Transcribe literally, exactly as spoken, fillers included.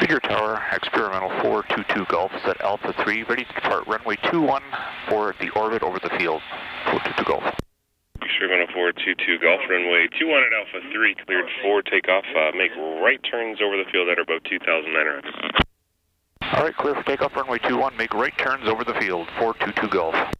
Meteor Tower, experimental four two two Golf, set Alpha three, ready to depart runway two one for the orbit over the field, four two two Golf. Experimental four two two Golf, runway two one at Alpha three, cleared for takeoff. Uh, make right turns over the field at about two thousand nine hundred. All right, clear for takeoff, runway two one, make right turns over the field, four two two Golf.